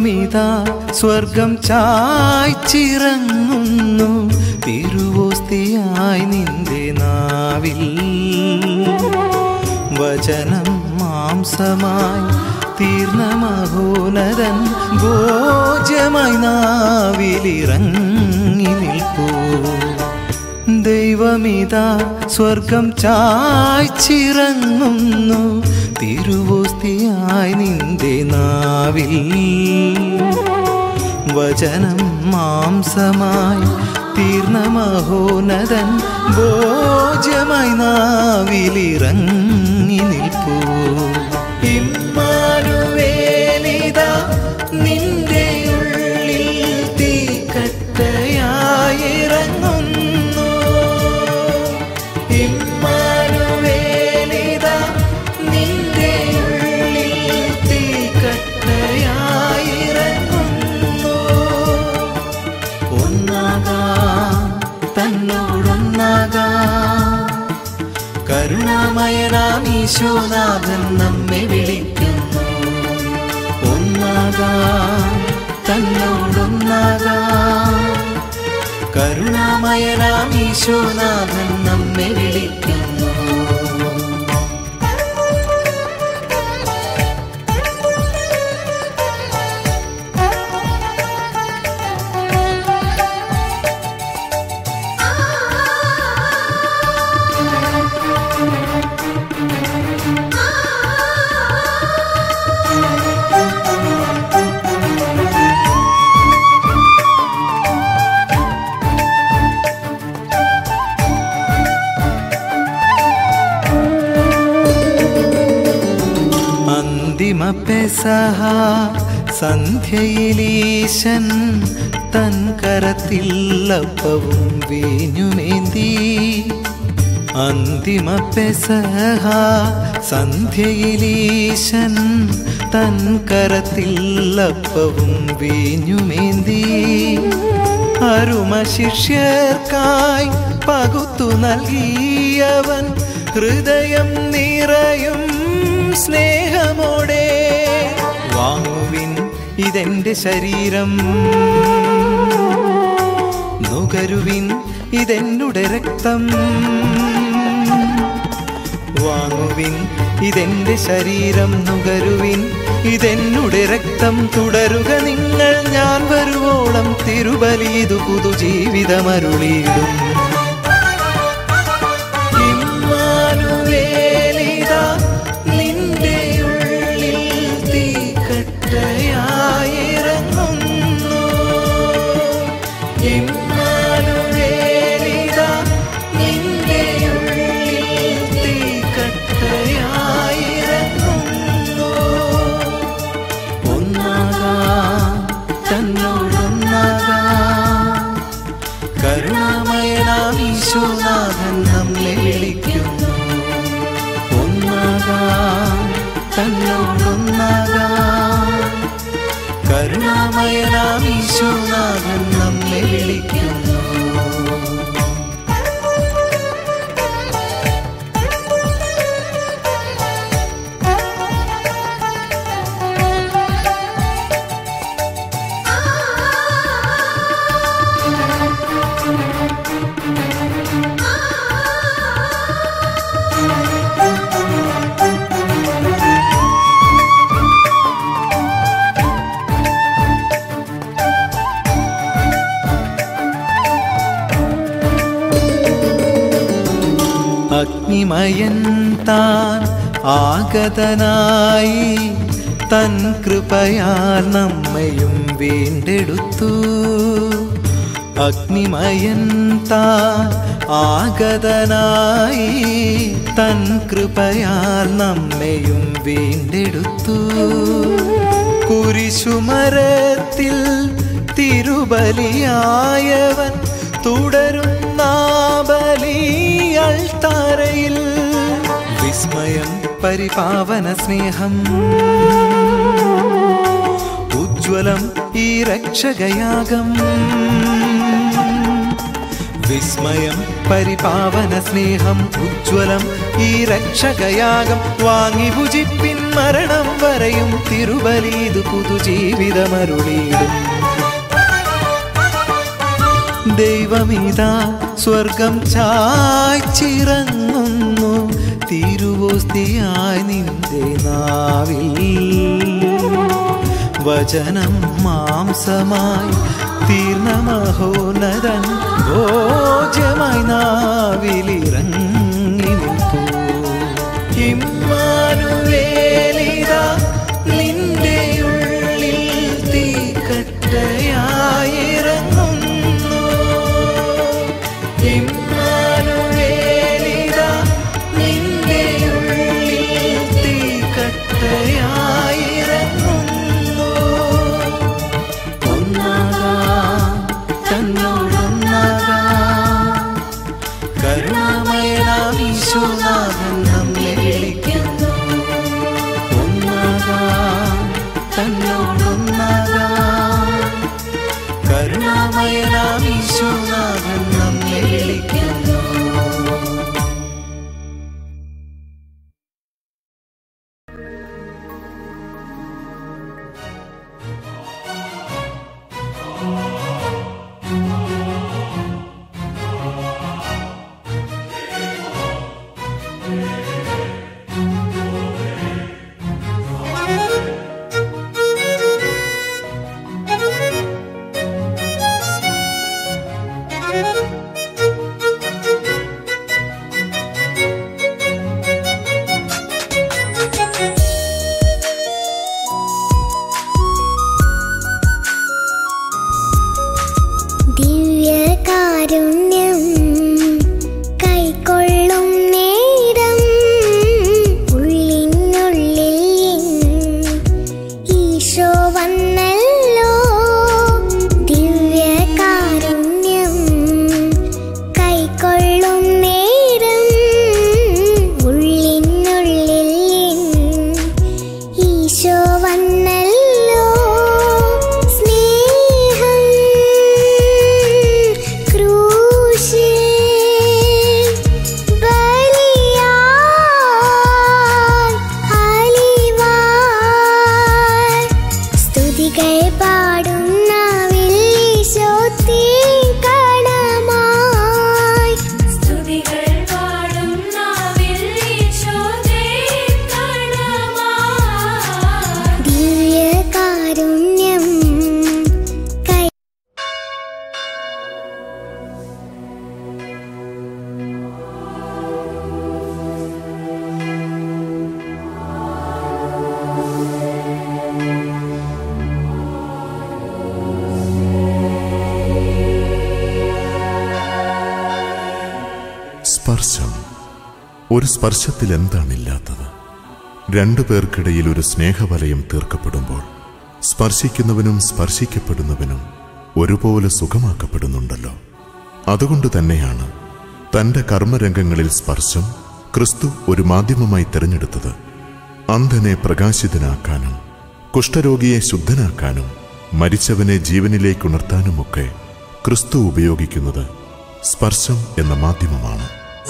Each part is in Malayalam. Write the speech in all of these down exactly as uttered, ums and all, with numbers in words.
ദൈവമിതാ സ്വർഗം ചായ്ച്ചിറങ്ങുന്നു തിരുവോസ്തിയായി നിന്റെ നാവിൽ. വചനം മാംസമായി തീർന്ന മഹോന്നതൻ ഭോജ്യമായി നാവിലിറങ്ങി നിൽപ്പൂ. ദൈവമിതാ സ്വർഗം ചായ്ച്ചിറങ്ങുന്നു തിരുവോസ്തിയായി നിന്റെ നാവിൽ. വചനം മാംസമായി തീർന്ന മഹോന്നതൻ ഭോജ്യമായി നാവിലിറങ്ങി നിൽപ്പൂ. ഇമ്മാനുവേലിതാ നിന്റെ ഉള്ളിൽ തീക്കട്ടയായിറങ്ങുന്നു. ഇമ്മാനുവേലിതാ നിന്റെ ഉള്ളിൽ തീക്കട്ടയായിറങ്ങുന്നു. ഒന്നാകാം തന്നോടൊന്നാകാം കരുണാമയനാം ഈശോനാഥൻ നമ്മെ വിളിക്കുന്നു. ഒന്നാകാം തന്നോടൊന്നാകാം കരുണാമയനാം ഈശോനാഥൻ നമ്മെ വിളിക്കുന്നു. അന്തിമ പെസഹ സന്ധ്യയിലീശൻ തൻ കരത്തിൽ അപ്പവും വീഞ്ഞുമേന്തി. അന്തിമ പെസഹ സന്ധ്യയിലീശൻ തൻ കരത്തിൽ അപ്പവും വീഞ്ഞുമേന്തി. അരുമ ശിഷ്യർക്കായി പകുത്തു നൽകിയവൻ ഹൃദയം നിറയും സ്നേഹമോടെ. വാങ്ങുവിൻ ഇതെന്റെ ശരീരം, നുകരുവിൻ ഇതെന്നുടെ രക്തം. വാങ്ങുവിൻ ഇതെന്റെ ശരീരം, നുകരുവിൻ ഇതെന്നുടെ രക്തം. തുടരുക നിങ്ങൾ ഞാൻ വരുവോളം തിരുബലിയിതു പുതുജീവിതമരുളിയിടും. ഇമ്മാനുവേലിതാ നിന്റെ ഉള്ളിൽ തീക്കട്ടയായിറങ്ങുന്നു. ഇമ്മാനുവേലിതാ നിന്റെ ഉള്ളിൽ തീക്കട്ടയായിറങ്ങുന്നു. ഒന്നാകാം തന്നോടൊന്നാകാം കരുണാമയനാം ഈശോനാഥൻ നമ്മെ വിളിക്കുന്നു. ഒന്നാകാം തന്നോടൊന്നാകാം കരുണാമയനാം ഈശോനാഥൻ നമ്മെ വിളിക്കുന്നു. അഗ്നിമയൻ താൻ ആഗതനായി തൻ കൃപയാൽ നമ്മയും വീണ്ടെടുത്തു. അഗ്നിമയൻ താൻ ആഗതനായി തൻ കൃപയാൽ നമ്മയും വീണ്ടെടുത്തു. കുരിശുമരത്തിൽ തിരുബലിയായവൻ തുടരുന്ന ബലിയൾത്താരയിൽ. വിസ്മയം പരിപാവന സ്നേഹം ഉജ്ജ്വലം ഈ രക്ഷകയാഗം. വിസ്മയം പരിപാവന സ്നേഹം ഉജ്ജ്വലം ഈ രക്ഷകയാഗം വാങ്ങി ഭുജിപ്പിൻ മരണം വരെയും തിരുബലിതു പുതുജീവിതമരുളിയിടും. ദൈവമിതാ സ്വർഗം ചായ്ച്ചിറങ്ങുന്നു തിരുവോസ്തിയായി നിന്റെ നാവിൽ. വചനം മാംസമായി തീർന്ന മഹോന്നതൻ ഭോജ്യമായി നാവിലിറങ്ങി നിൽപ്പൂ. ഇമ്മാനുവേലിതാ നിന്റെ ഉള്ളിൽ തീക്കട്ടയായിറങ്ങുന്നു. ഇമ്മാനുവേലിതാ നിന്റെ ഉള്ളിൽ തീക്കട്ടയായിറങ്ങുന്നു. ഒന്നാകാം തന്നോടൊന്നാകാം കരുണാമയനാം ഈശോനാഥൻ നമ്മെ വിളിക്കുന്നു. ഒന്നാകാം തന്നോടൊന്നാകാം കരുണാമയനാം ഈശോനാഥൻ നമ്മെ വിളിക്കുന്നു. ദിവ്യകാരുണ്യം കൈക്കൊള്ളും നേരം ഉള്ളിനുള്ളിൽ ഈശോ വന്നല്ലോ. ദിവ്യകാരുണ്യം കൈക്കൊള്ളും നേരം ഉള്ളിനുള്ളിൽ ഈശോ വന്നല്ലോ. സ്നേഹം സ്പർശം. ഒരു സ്പർശത്തിൽ എന്താണില്ലാത്തത്? രണ്ടു പേർക്കിടയിൽ ഒരു സ്നേഹവലയം തീർക്കപ്പെടുമ്പോൾ സ്പർശിക്കുന്നവനും സ്പർശിക്കപ്പെടുന്നവനും ഒരുപോലെ സുഖമാക്കപ്പെടുന്നുണ്ടല്ലോ. അതുകൊണ്ട് തന്നെയാണ് തൻ്റെ കർമ്മരംഗങ്ങളിൽ സ്പർശം ക്രിസ്തു ഒരു മാധ്യമമായി തിരഞ്ഞെടുത്തത്. അന്ധനെ പ്രകാശിതനാക്കാനും കുഷ്ഠരോഗിയെ ശുദ്ധനാക്കാനും മരിച്ചവനെ ജീവനിലേക്കുണർത്താനുമൊക്കെ ക്രിസ്തു ഉപയോഗിക്കുന്നത് സ്പർശം എന്ന മാധ്യമമാണ്.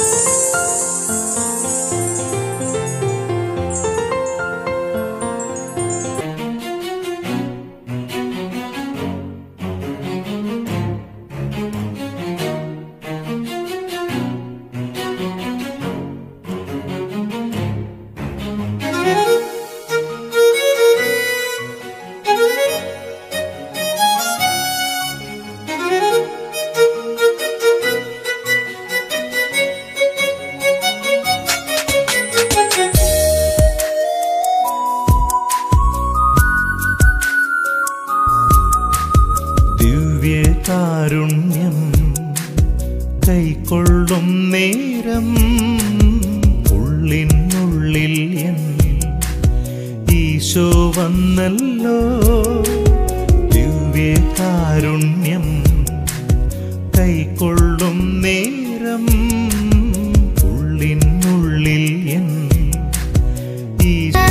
കാരുണ്യം കൈക്കൊള്ളും നേരം ഉള്ളിനുള്ളിൽ ഈശോ വന്നല്ലോ. ദിവ്യകാരുണ്യം കൈക്കൊള്ളും നേരം ഉള്ളിനുള്ളിൽ ഈശോ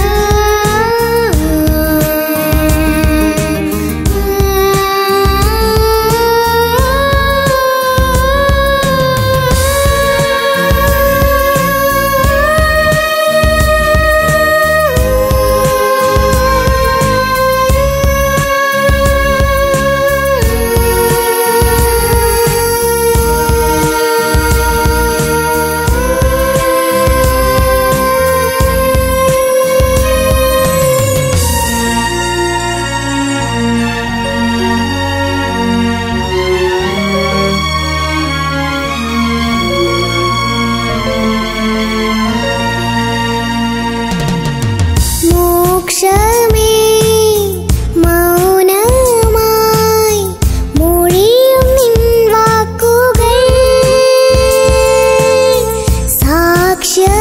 ഈശോ